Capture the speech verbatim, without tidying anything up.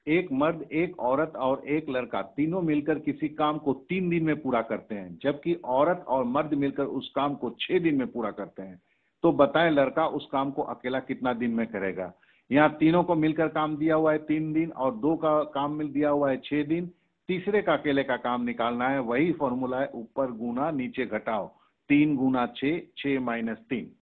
एक मर्द, एक औरत और एक लड़का तीनों मिलकर किसी काम को तीन दिन में पूरा करते हैं, जबकि औरत और मर्द मिलकर उस काम को छह दिन में पूरा करते हैं। तो बताएं लड़का उस काम को अकेला कितना दिन में करेगा। यहाँ तीनों को मिलकर काम दिया हुआ है तीन दिन और दो का काम मिल दिया हुआ है छह दिन। तीसरे का अकेले का काम निकालना है, वही फॉर्मूला है, ऊपर गुना नीचे घटाओ, तीन गुना छह, छह माइनस तीन।